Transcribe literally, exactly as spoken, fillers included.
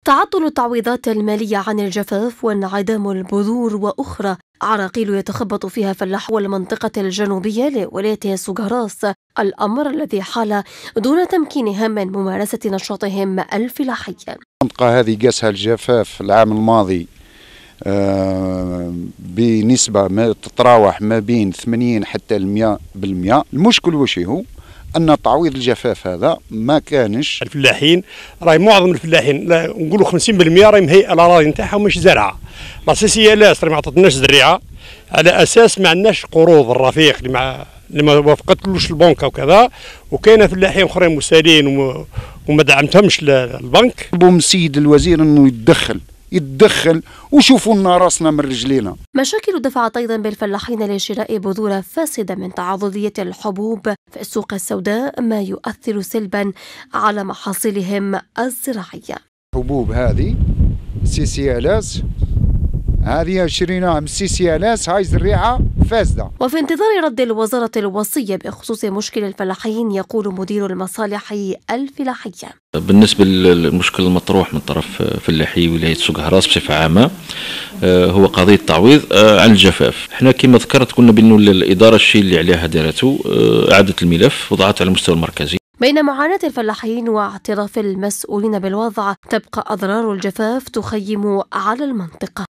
تعطل التعويضات المالية عن الجفاف وانعدام البذور وأخرى عراقيل يتخبط فيها فلاحو المنطقة الجنوبية لولاية سوغهراس، الأمر الذي حال دون تمكينهم من ممارسة نشاطهم الفلاحي. المنطقة هذه قاسها الجفاف العام الماضي بنسبة ما تتراوح ما بين ثمانين حتى المئة بالمئة. المشكل وش هو؟ أن تعويض الجفاف هذا ما كانش. الفلاحين راهي معظم الفلاحين نقولوا خمسين بالمئة راهي مهيئة الأراضي نتاعهم مش زرعة. لاسيسية لاس راهي ما عطتناش زريعة على أساس ما عندناش قروض الرفيق اللي مع اللي ما وافقتلوش البنك وكذا، وكاين فلاحين اخرين مسالين وما دعمتهمش البنك. طلبوا من السيد الوزير انه يتدخل يتدخل وشوفوا لنا راسنا من رجلينا. مشاكل دفعت أيضا بالفلاحين لشراء بذور فاسدة من تعاضدية الحبوب في السوق السوداء، ما يؤثر سلبا على محاصيلهم الزراعية. الحبوب هذه سي سي الاس هذه شريناها من سي سي الاس، هاي زريعة فاسدة. وفي انتظار رد الوزارة الوصية بخصوص مشكل الفلاحين، يقول مدير المصالح الفلاحية: بالنسبة للمشكل المطروح من طرف فلاحي ولاية سوغهراس بصفة عامة هو قضية تعويض عن الجفاف. احنا كما ذكرت قلنا بأنه الإدارة الشيء اللي عليها دارته أعادة الملف وضعته على المستوى المركزي. بين معاناة الفلاحين واعتراف المسؤولين بالوضع، تبقى أضرار الجفاف تخيم على المنطقة.